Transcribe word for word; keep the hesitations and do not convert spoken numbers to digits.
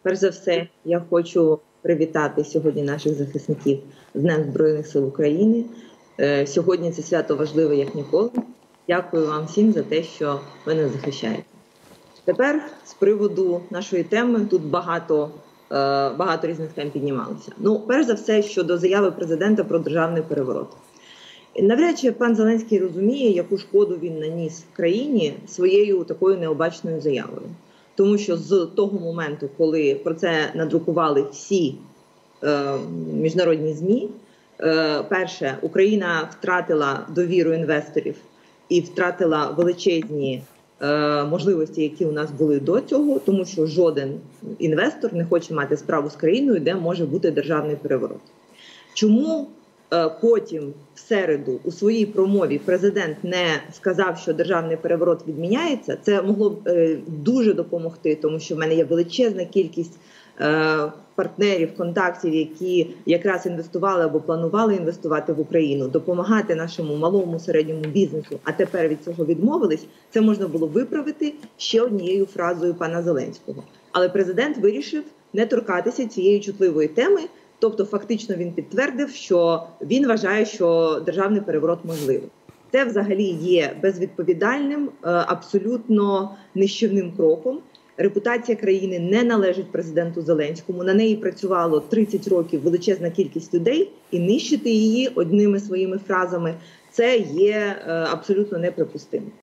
Перш за все, я хочу привітати сьогодні наших захисників з Днем Збройних сил України. Сьогодні це свято важливе, як ніколи. Дякую вам всім за те, що ви нас захищаєте. Тепер з приводу нашої теми тут багато, багато різних тем піднімалося. Ну, перш за все, щодо заяви президента про державний переворот. Навряд чи пан Зеленський розуміє, яку шкоду він наніс країні своєю такою необачною заявою. Тому що з того моменту, коли про це надрукували всі е, міжнародні ЗМІ, е, перше, Україна втратила довіру інвесторів і втратила величезні е, можливості, які у нас були до цього, тому що жоден інвестор не хоче мати справу з країною, де може бути державний переворот. Чому е, потім, в середу, у своїй промові президент не сказав, що державний переворот відміняється? Це могло б е, дуже допомогти, тому що в мене є величезна кількість е, партнерів, контактів, які якраз інвестували або планували інвестувати в Україну, допомагати нашому малому, середньому бізнесу, а тепер від цього відмовились. Це можна було виправити ще однією фразою пана Зеленського. Але президент вирішив не торкатися цієї чутливої теми. Тобто фактично він підтвердив, що він вважає, що державний переворот можливий. Це взагалі є безвідповідальним, абсолютно нищівним кроком. Репутація країни не належить президенту Зеленському. На неї працювало тридцять років величезна кількість людей, і нищити її одними своїми фразами – це є абсолютно неприпустимо.